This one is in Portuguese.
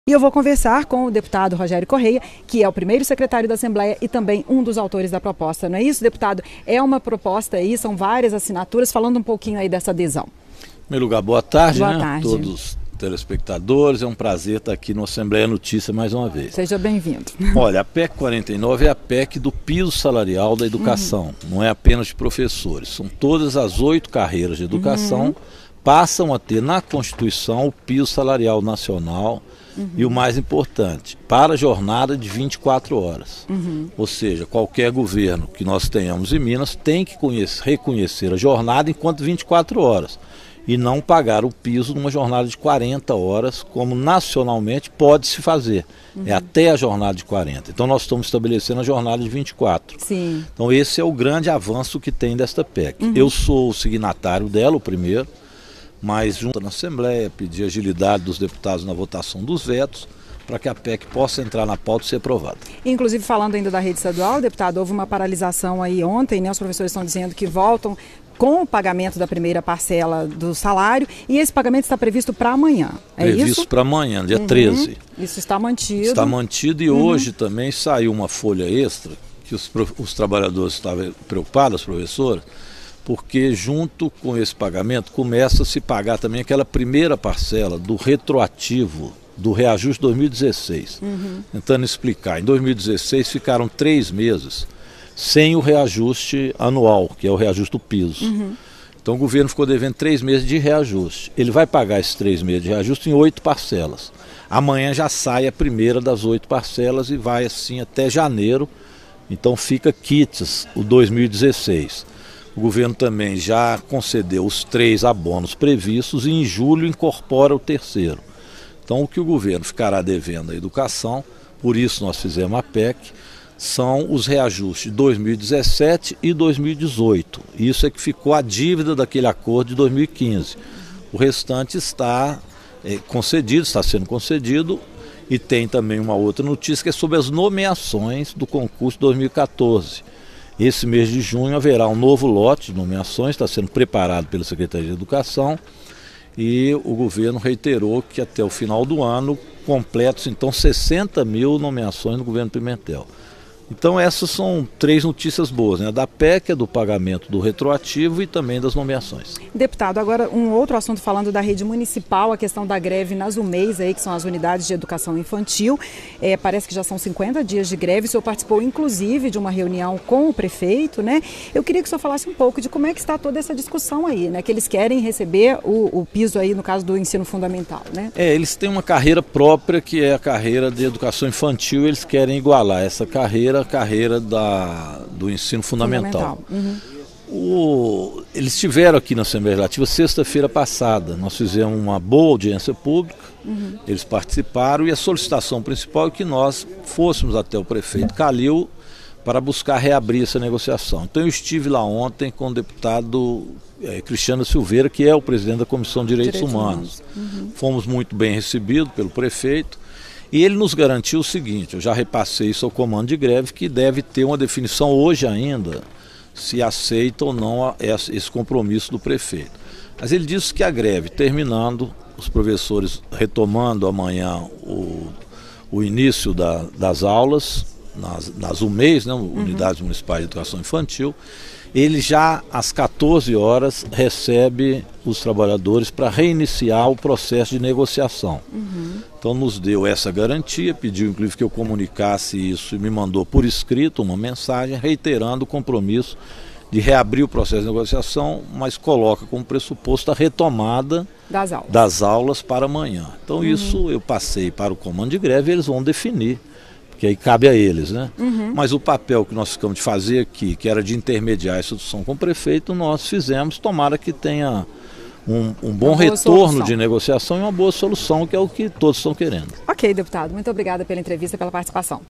E eu vou conversar com o deputado Rogério Correia, que é o primeiro secretário da Assembleia e também um dos autores da proposta. Não é isso, deputado? É uma proposta aí, são várias assinaturas, falando um pouquinho aí dessa adesão. Em primeiro lugar, boa tarde, boa tarde. Todos os telespectadores. É um prazer estar aqui no Assembleia Notícia mais uma vez. Seja bem-vindo. Olha, a PEC 49 é a PEC do piso salarial da educação, não é apenas de professores. São todas as 8 carreiras de educação passam a ter na Constituição o piso salarial nacional e o mais importante, para a jornada de 24 horas. Ou seja, qualquer governo que nós tenhamos em Minas tem que reconhecer a jornada enquanto 24 horas e não pagar o piso numa jornada de 40 horas, como nacionalmente pode se fazer. É até a jornada de 40. Então nós estamos estabelecendo a jornada de 24. Sim. Então esse é o grande avanço que tem desta PEC. Eu sou o signatário dela, o primeiro, mas junto na Assembleia, pedir agilidade dos deputados na votação dos vetos, para que a PEC possa entrar na pauta e ser aprovada. Inclusive, falando ainda da rede estadual, deputado, houve uma paralisação aí ontem, né? Os professores estão dizendo que voltam com o pagamento da primeira parcela do salário, e esse pagamento está previsto para amanhã, é isso? Previsto para amanhã, dia 13. Isso está mantido. Está mantido e hoje também saiu uma folha extra, que os trabalhadores estavam preocupados, os professores, porque junto com esse pagamento começa a se pagar também aquela primeira parcela do retroativo do reajuste 2016. Tentando explicar, em 2016 ficaram 3 meses sem o reajuste anual, que é o reajuste do piso. Então o governo ficou devendo 3 meses de reajuste. Ele vai pagar esses 3 meses de reajuste em 8 parcelas. Amanhã já sai a primeira das 8 parcelas e vai assim até janeiro. Então fica quites o 2016. O governo também já concedeu os 3 abonos previstos e em julho incorpora o terceiro. Então o que o governo ficará devendo à educação, por isso nós fizemos a PEC, são os reajustes de 2017 e 2018. Isso é que ficou a dívida daquele acordo de 2015. O restante está concedido, está sendo concedido, e tem também uma outra notícia que é sobre as nomeações do concurso de 2014. Esse mês de junho haverá um novo lote de nomeações, está sendo preparado pela Secretaria de Educação, e o governo reiterou que até o final do ano completam então 60 mil nomeações no governo Pimentel. Então essas são 3 notícias boas, né? Da PEC, do pagamento do retroativo e também das nomeações. Deputado, agora um outro assunto falando da rede municipal, a questão da greve nas UMEIs, aí, que são as unidades de educação infantil. Parece que já são 50 dias de greve, o senhor participou inclusive de uma reunião com o prefeito, né? Eu queria que o senhor falasse um pouco de como é que está toda essa discussão aí, né? Que eles querem receber o piso aí no caso do ensino fundamental, né? Eles têm uma carreira própria que é a carreira de educação infantil, eles querem igualar essa carreira do ensino fundamental. Eles estiveram aqui na Assembleia Legislativa sexta-feira passada. Nós fizemos uma boa audiência pública, eles participaram, e a solicitação principal é que nós fôssemos até o prefeito Calil para buscar reabrir essa negociação. Então eu estive lá ontem com o deputado Cristiano Silveira, que é o presidente da Comissão de Direitos Humanos. Fomos muito bem recebidos pelo prefeito. E ele nos garantiu o seguinte, eu já repassei isso ao comando de greve, que deve ter uma definição hoje ainda, se aceita ou não esse compromisso do prefeito. Mas ele disse que a greve terminando, os professores retomando amanhã o início das aulas, nas UMEIs, né, Unidades Municipais de Educação Infantil, ele já às 14 horas recebe os trabalhadores para reiniciar o processo de negociação. Então nos deu essa garantia, pediu inclusive que eu comunicasse isso e me mandou por escrito uma mensagem reiterando o compromisso de reabrir o processo de negociação, mas coloca como pressuposto a retomada das aulas para amanhã. Então isso eu passei para o comando de greve e eles vão definir, que aí cabe a eles, né? Mas o papel que nós ficamos de fazer aqui, que era de intermediar essa discussão com o prefeito, nós fizemos, tomara que tenha um bom retorno de negociação e uma boa solução, que é o que todos estão querendo. Ok, deputado, muito obrigada pela entrevista e pela participação.